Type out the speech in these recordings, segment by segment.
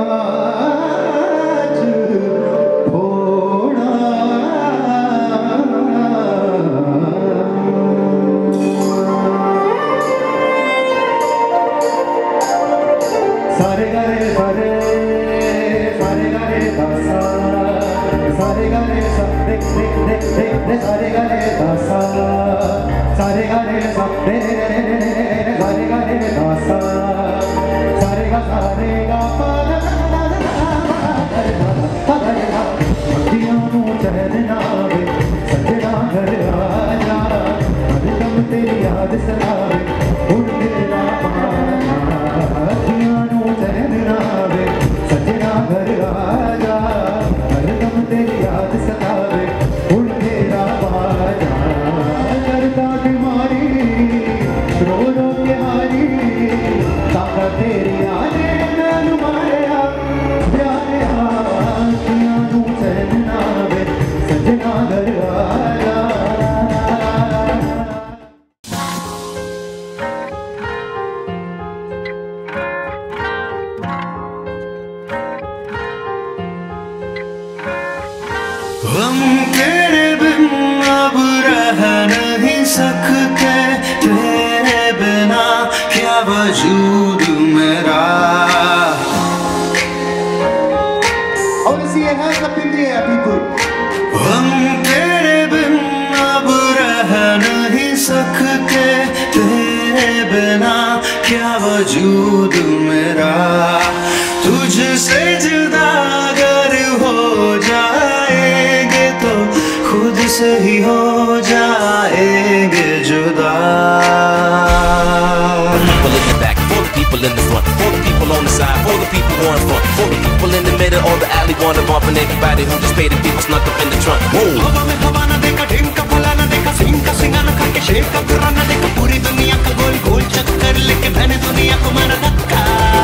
आज थोड़ा सारे गारे सारे सारे गारे दासा सारे गारे सारे सारे गारे दासा सारे गारे सारे सारे गारे दासा सारे गा दिया चहल नावे सजना घर आजा हरदम तेरी याद सतावे उड़ तेरा दिया चहल नावे सजना घर आजा हरदम तेरी याद सतावे उड़ तेरा बाजा करता बीमारी रो रो के हारी ताका तेरी आने नैनु मारिया प्यारे दिया चहल नावे सजना घर आजा हम तेरे बिन अब रह नहीं सकते तेरे बिना क्या वजूद मेरा Only see a hand up in the air, people. हम तेरे बिन अब रह नहीं सकते तेरे बिना क्या वजूद मेरा तुझसे जुदा अगर हो जाएंगे तो खुद से ही हो जाएंगे जुदा People in the front, for the people on the side, for the people who are in front, for the people in the middle, or the alley wanna bump and everybody who just paid the people snuck up in the trunk. हवा में हवा ना देखा ढिमका फला ना देखा सिंह का सिंगाना खा के शेर का गुर्रा ना देखा पूरी दुनिया का गोल गोल चक्कर लेके मैंने दुनिया को मारा धक्का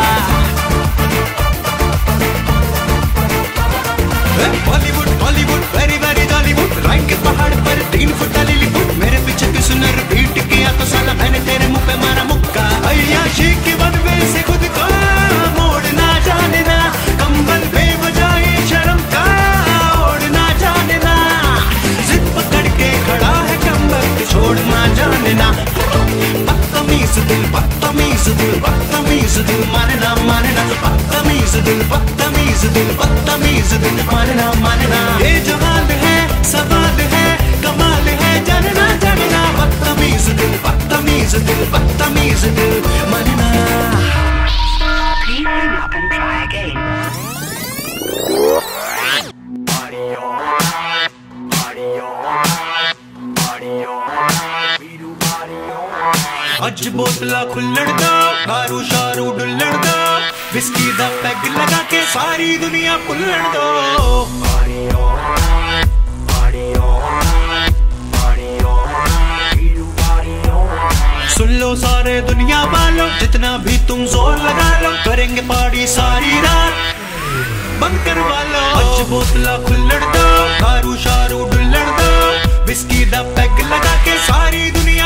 Bollywood Bollywood very very Jollywood right के पहाड़ पर 3 फुट लिलीवुड मेरे पीछे किसने रिपीट किया तो साला मैंने तेरे मुंह पे मारा मुक्का अय्याशी की बनवे से खुद को मोड़ना जाने ना कंबल बेवजाए शर्म का ओढ़ना जाने ना जिद पकड़ के खड़ा है कंबल छोड़ना जाने ना बदतमीज दिल बदतमीज दिल बदतमीज दिल मानना मानना बदतमीज दिल बदतमीज दिल बदतमीज दिल मानना मानना ये जहान है सवाल है कमाल है जानना जानना बदतमीज दिल बदतमीज दिल बदतमीज दिल मानना Please hang up and try again. अज बोतला खुल्लड़ दा दारू शारू डुल्लड़ दा विस्की दा पैग लगा के सारी दुनिया भुल्लड़ दो सुन लो सारे दुनिया वालों जितना भी तुम जोर लगा लो करेंगे पार्टी सारी रात बंद करवा लो अज बोतला खुल्लड़ दो दारू शारू डुल्लड़ दो विस्की दा पैग लगा के सारी दुनिया